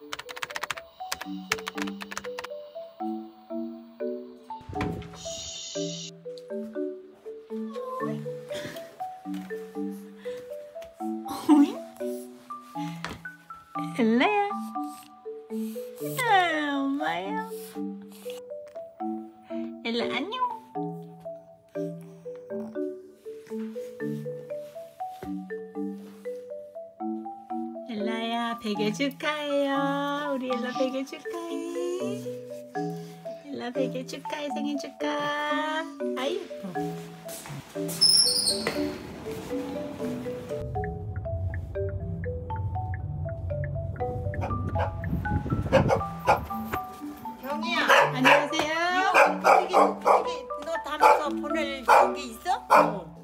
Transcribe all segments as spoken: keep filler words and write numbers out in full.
엘라야. 아, 엄마야. 엘라 안녕. 엘라야, 베개 축하해요. 우리 엘라 베개 축하해. 엘라 베개 축하해. 생일 축하. 아이 예뻐. 경이야. 안녕하세요. 이거 이게 이게 너 담아서 보낼 게 있어? 어.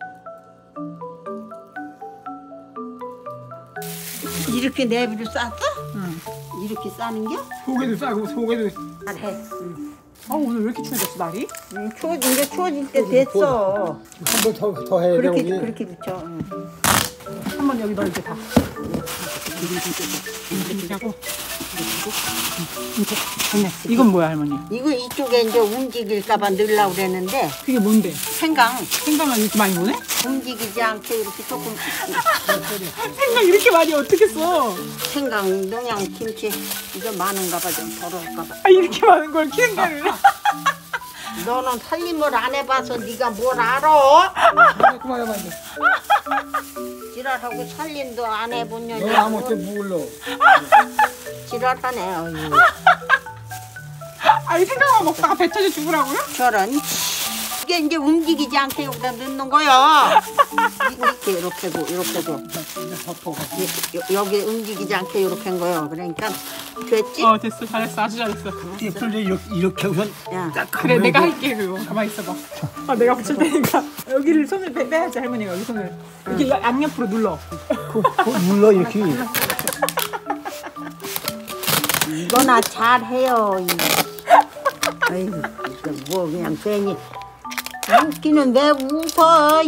이렇게 내비를 쌌어? 응. 이렇게 싸는 게? 속에도 싸고 속에도. 잘해. 응. 아, 오늘 왜 이렇게 추워졌어 날이? 응, 추워 이제 추워질 때 됐어. 한 번 더 더 해야 돼 그렇게 우리. 그렇게 붙여. 응. 한번 여기 널 이제 다. 이건 뭐야 할머니? 이거 이쪽에 이제 움직일까봐 넣으려고 그랬는데 그게 뭔데? 생강 생강을 이렇게 많이 보내? 움직이지 않게 이렇게 조금 생강 이렇게 많이 어떻게 써? 생강 농양 김치 이거 많은가봐 좀 덜을까봐. 아 이렇게 많은 걸 이렇게 생각을 해? 너는 살림을 안 해봐서 네가 뭘 알아? 그만해 봐 이제. 지랄하고 살림도 안 해본 년이 너 아무것도 몰라. 지랄하네. 어휴. 아니 생강만 먹다가 배 터져 죽으라고요? 저런 이게 이제 움직이지 않게 여기다 넣는 거야. 이렇게 이렇게고 이렇게고 여기 움직이지 않게 이렇게 한 거야. 그러니까 됐지? 어 됐어 잘했어 아주 잘했어. 예쁠 때 이렇게 이렇게 우선. 야. 딱 그래 하면 내가 이거. 할게 그거 가만히 있어봐. 아 내가 붙일 테니까 여기를 손을 빼, 빼야지 할머니가 여기 손을 이렇게 양옆으로 눌러. 그, 그 눌러 이렇게. 이거나 잘해요. 아이고 뭐 그냥 괜히 웃기는 왜 웃어?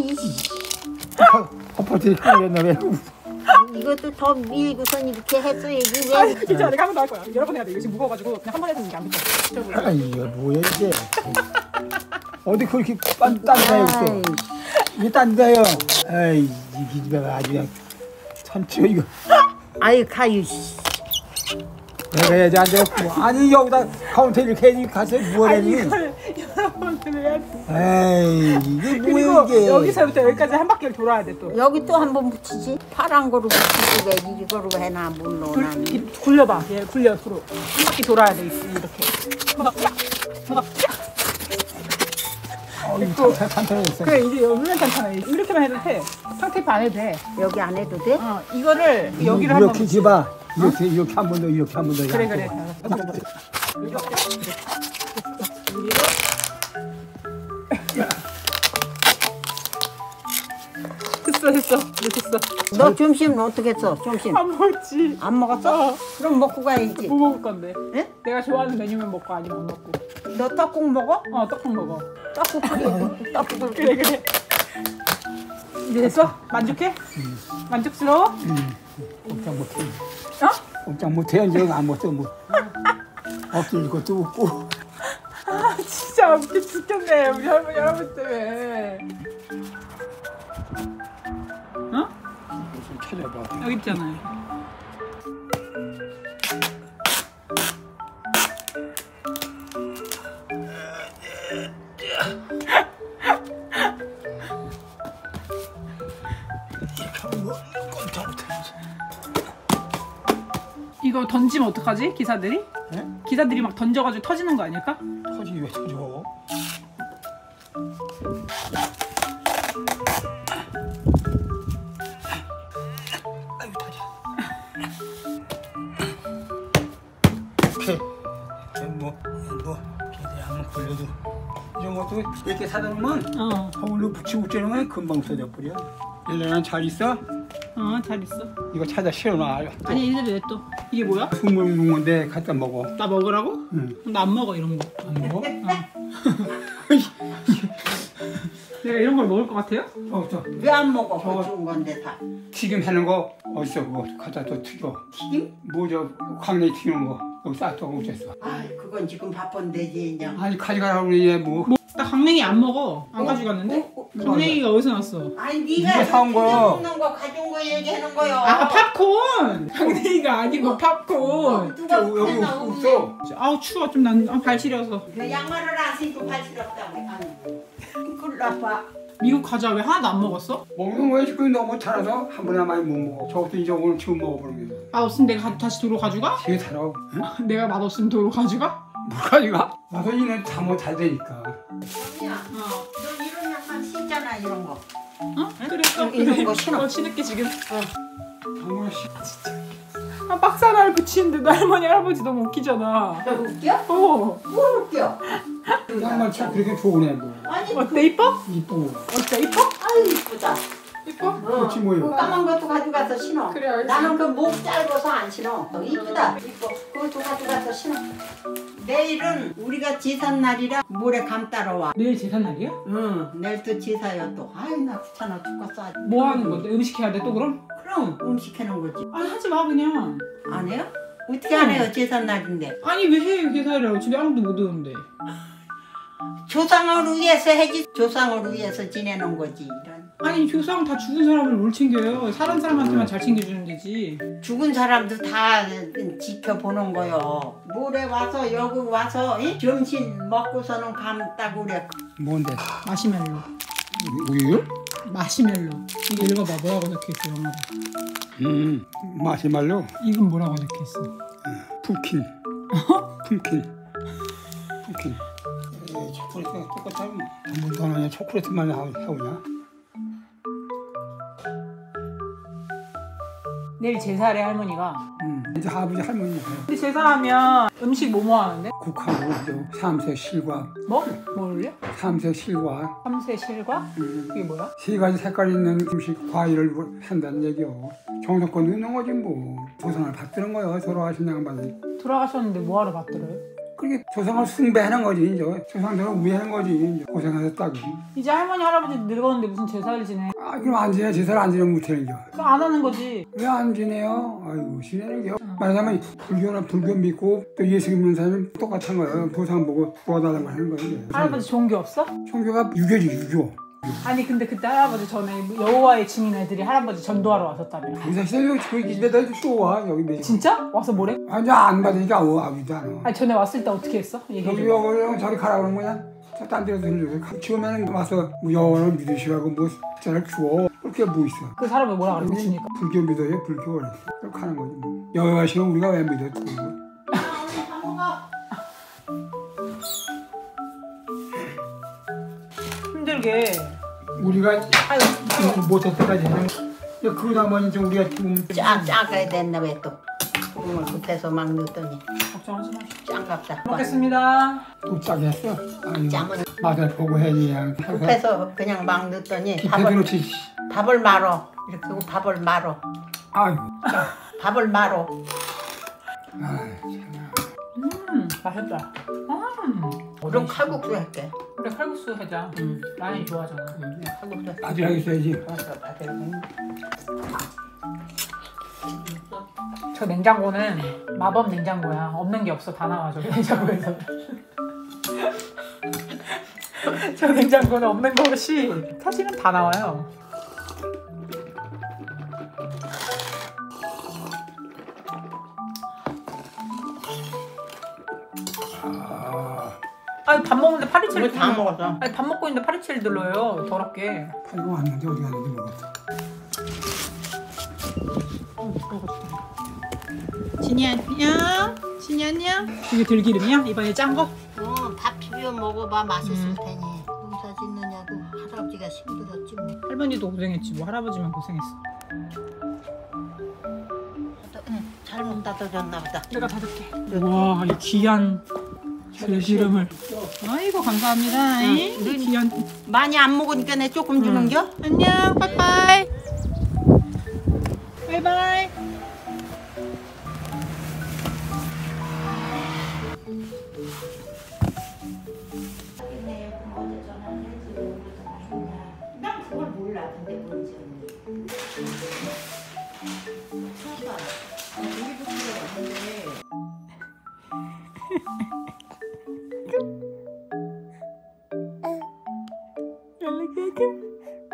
헛헛이 옛날에. 이것도 더 밀고선 이렇게 했어야지 아 왜? 진짜 내가 한 번 더 할 거야. 여러 번 해야 돼. 이거 지금 무거워가지고 그냥 한 번 해도 이게 안 붙어. 아 이게 뭐야 이게. 어디 그렇게 딴딴데요 있어. 이게 딴데요. 에이 이 기집애가 아주 그냥 천치어 이거. 아유 가유. 내가 해야지 안 되겠고. 아니 여기다 카운터 이렇게 해야지 가서 뭐하니. 이걸 여러 번을 해야지. 에이 이게 그리고 뭐야 이게. 여기서부터 여기까지 한 바퀴를 돌아야 돼 또. 여기 또 한 번 붙이지. 파란 거로 붙이지 왜 이거로 해나 몰라 돌, 나는. 이, 굴려봐. 얘 굴려 앞으로 한 바퀴 돌아야 돼 이렇게. 봐봐. 봐봐. 어, 이거 탄탄했어. 그래 이제 여기는 괜찮아. 이렇게만 해도 돼. 상태표 안 해도 돼. 여기 안 해도 돼? 어 이거를 여기를 이렇게 한번. 집어. 이렇게 이렇게 한 번 더 이렇게 한 번 더. 그래 그래. 됐어 됐어 이제 됐어. 너 점심은 어떻게 했어? 점심 안 먹지. 안 먹었어? 어. 그럼 먹고 가야지. 뭐 먹을 건데? 응? 내가 좋아하는 메뉴면 먹고 아니면 안 먹고. 너 떡국 먹어? 어 떡국 먹어. 떡국 끓여. 떡국을 그래 그래. 이제 됐어? 만족해? 응. 만족스러워? 응. 꼼짝 못해. 어? 꼼짝 못해. 이제 아무것도 뭐. 엎질 것도 없고. 아 진짜 웃겨 죽겠네 우리 할머니 할아버지 때문에. 어? 좀 찾아봐. 여기 있잖아요. 이거 던지면 어떡하지? 기사들이? 네? 기사들이 막 던져가지고 터지는 거 아닐까? 터지 왜 터져? 아유 터져. 오케이. 뭐, 뭐, 걔들 한번 걸려도 이런 것도 이렇게 사다 놓으면 어. 서울로 붙이고 째는 금방 써져 버려. 일년은 잘 있어? 어, 잘 있어. 이거 찾아 실어놔. 아니, 얘들 왜 또? 이게 뭐야? 스물 농인데 갖다 먹어. 나 먹으라고? 응. 나 안 먹어, 이런 거. 안 먹어? 어. 내가 이런 걸 먹을 것 같아요? 저저 왜 안 먹어? 저거- 그거 좋은 건데 다. 튀김 하는 거 어디서 그거 갖다 또 튀겨. 튀김? 뭐저 강내 튀기는 거 여기 싹 어디서. 아, 그건 지금 바쁜데지 그냥. 아니 가져가라고 그래 뭐. 나 강냉이 안 먹어. 안 가져갔는데? 어, 어, 강냉이가 어디서 났어? 아니 네가 네가 사온 거요. 먹는 거 가져온 거 얘기하는 거요. 아 팝콘! 강냉이가 아니고 팝콘. 누가 여기 그랬나 없어. 아우 추워 좀 난 발 시려서. 그 양말을 안 신고 발시럽다고 아니. 꿀라봐. 미국 과자 왜 하나도 안 먹었어? 먹는 거에 지금 너무 달아서 한 번에 많이 못 먹어. 저것도 이제 오늘 지금 먹어보는 게. 아 없으면 내가 가- 다시 도로 가져가? 되게 달아. 응? 내가 맛없으면 도로 가져가? 뭘 가져가? 마선이는 잠못 잘 되니까. 정이야. 어. 너 이런 양말 신잖아 이런 거. 어? 그래 어, 이런 그래. 거 신어. 어, 신을게 지금. 정말 씨. 아 박스 하나를 붙이는데도 할머니 할아버지 너무 웃기잖아. 너 웃겨? 어. 뭘 웃겨? 양말 참 그렇게 좋으네 뭐. 아니 어때 이뻐? 이뻐. 어때 이뻐? 아유 이쁘다. 이뻐? 어, 그렇지 뭐요. 그 까만 것도 가져가서 신어. 그래, 알지. 나는 그 목 짧아서 안 신어. 어, 이쁘다. 이뻐. 그것도 가져가서 신어. 내일은 우리가 지산날이라 모레 감 따러 와. 내일 제삿날이야? 응, 내일 또 지사요 또. 아유 나 귀찮아 죽겠어. 아주. 뭐 하는 건데? 음식 해야 돼 또 그럼? 그럼 음식 해놓은 거지. 아니 하지 마 그냥. 안 해요? 어떻게 안 해요 지산날인데? 아니 왜 해? 제사를 집에 아무도 못 오는데. 조상을 위해서 해지. 조상을 위해서 지내는 거지. 이런. 아니 조상 다 죽은 사람을 뭘 챙겨요? 사는 사람한테만 잘 챙겨주는 데지. 죽은 사람도 다 지켜보는 거요. 모레 와서 여기 와서 이? 점심 먹고서는 감 따고 그래. 뭔데? 마시멜로. 우유? 마시멜로. 이거 읽어봐 뭐라고 적혀있어 영어로. 음. 마시말로. 이건 뭐라고 적혀있어? 푸킨. 푸킨. 푸킨. 초콜릿과 똑같아. 뭐도 안 하냐? 초콜릿만 하오냐? 내일 제사래 할머니가. 음. 이제 아버지 할머니 근데 제사하면 음식 뭐뭐 하는데? 국하고 이제 삼색 실과. 뭐? 뭐 올려? 삼색 실과. 삼세 실과? 음. 그게 뭐야? 세 가지 색깔 있는 음식 과일을 한다는 얘기요. 정성껏 넣는 거지 뭐. 조상을 받드는 거요. 돌아가신 양반이. 돌아가셨는데 뭐하러 받들어요? 그렇게 조상을 숭배하는 거지 이제. 조상들을 위하는 거지 이제. 고생하셨다고. 이제 할머니 할아버지 늙었는데 무슨 제사를 지내? 아 그럼 안 지내. 제사를 안 지내면 못하는겨. 그럼 안 하는 거지. 왜 안 지내요? 아이고 지내는겨. 말하자면 불교나 불교 믿고 또 예수 믿는 사람은 똑같은 거예요. 조상 보고 도와달라고 하는 거예요. 할아버지 종교 없어? 종교가 유교지 유교. 아니 근데 그때 할아버지 전에 여호와의 증인 애들이 할아버지 전도하러 왔었다며. 의사 시절에 저희 집에다 또 와 여기 매일. 진짜? 와서 뭐래? 아니 안 받으니까 어 아무도 안 와. 아니 전에 왔을 때 어떻게 했어? 여기 얘기해줘. 여기 저리 가라 그런 거냐? 저딴 데로 들려줘. 처음에는 와서 뭐 영어를 믿으시라고 뭐 숫자를 주어. 그렇게 뭐 있어. 그 사람을 뭐라 그랬어? 주니까. 불교 믿어요 불교. 그렇게 하는 거지 뭐. 여호와시면 우리가 왜 믿어? 힘들게. 우리가 아유, 못할 때까지 해는. 그러다 보니 이제 우리가 지금 짜 짜가야 됐나 왜 또? 소금을 급해서 막 넣었더니 걱정하지 마시고. 짱갑다. 먹겠습니다. 또 짜게 했어. 아유, 짬은 맛을 보고 해야지 그냥. 급해서 그냥 막 넣었더니 깊게 밥을 놓지. 밥을 말어. 이렇게 하고 밥을 말어. 아유. 밥을 말어. 아유 참. 음, 맛있다. 음. 그럼 칼국수 할게. 그래 칼국수 하자. 응. 라인이 좋아하잖아. 응, 칼국수 할게. 바지락이 있어야지. 알았어, 바지락. 저 냉장고는 마법 냉장고야. 없는 게 없어. 다 나와 저 냉장고에서. 저 냉장고는 없는 것이 사실은 다 나와요. 아, 아니 밥 먹는데 파리채를 우리 다 들러- 먹었어. 아니 밥 먹고 있는데 파리채를 들러요. 더럽게. 팔고 왔는데 어디 갔는지 모르겠어. 진이 안녕. 진이 안녕. 이게 들기름이야? 이번에 짠 거? 어, 밥 비벼 먹어봐 맛있을 테니. 농사 짓느냐고 할아버지가 힘들었지 뭐. 할머니도 고생했지 뭐 할아버지만 고생했어. 응, 잘못 다져졌나 보다. 내가 닫을게. 와, 이 귀한 들기름을. 아이고 감사합니다. 응, 이 늘- 귀한. 많이 안 먹으니까 내 조금 주는겨? 안녕. 빠이빠이. 바이바이. 어제 전화를 했지. 오늘도 맛있냐. 연락해줘.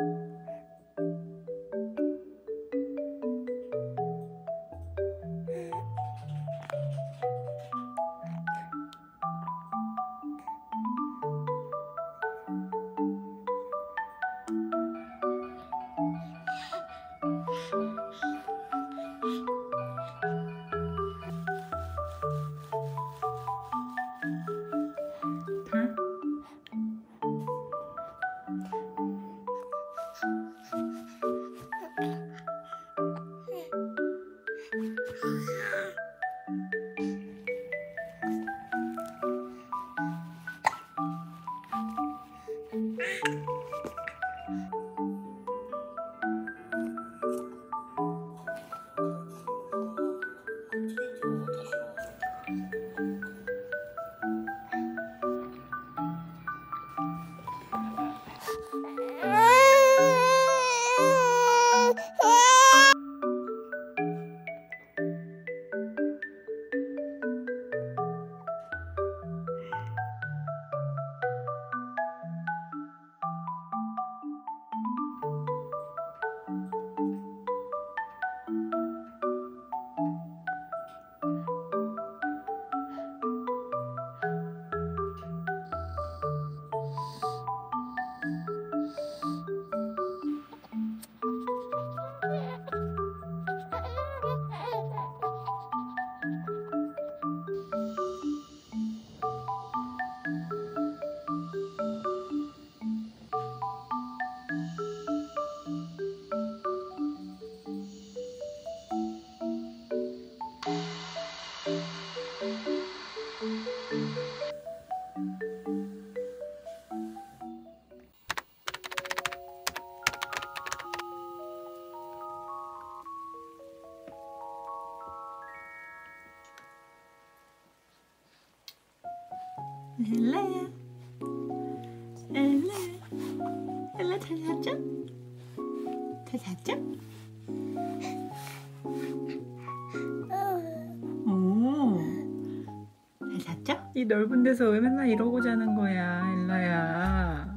엘라야, 엘라, 엘라 잘 잤죠? 잘 잤죠? 오, 잘 잤죠? 이 넓은 데서 왜 맨날 이러고 자는 거야, 엘라야?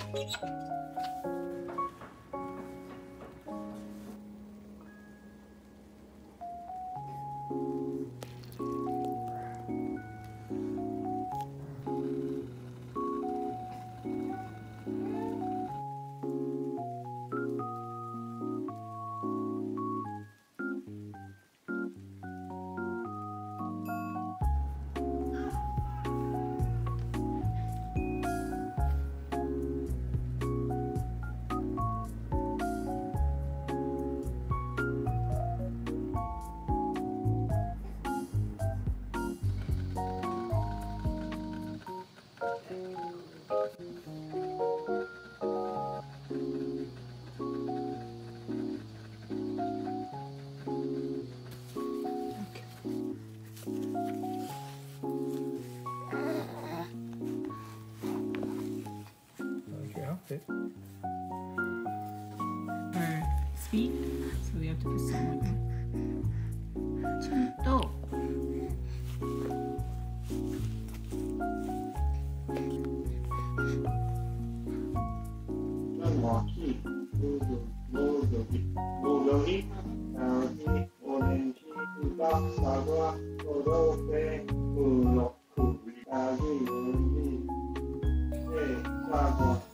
Okay. Or sweet, so we have to put some more. 또 정확히 노력이 노력이 나오지 오렌지 수박 사과 초록색 블로크 우리까지 오렌지 새 사과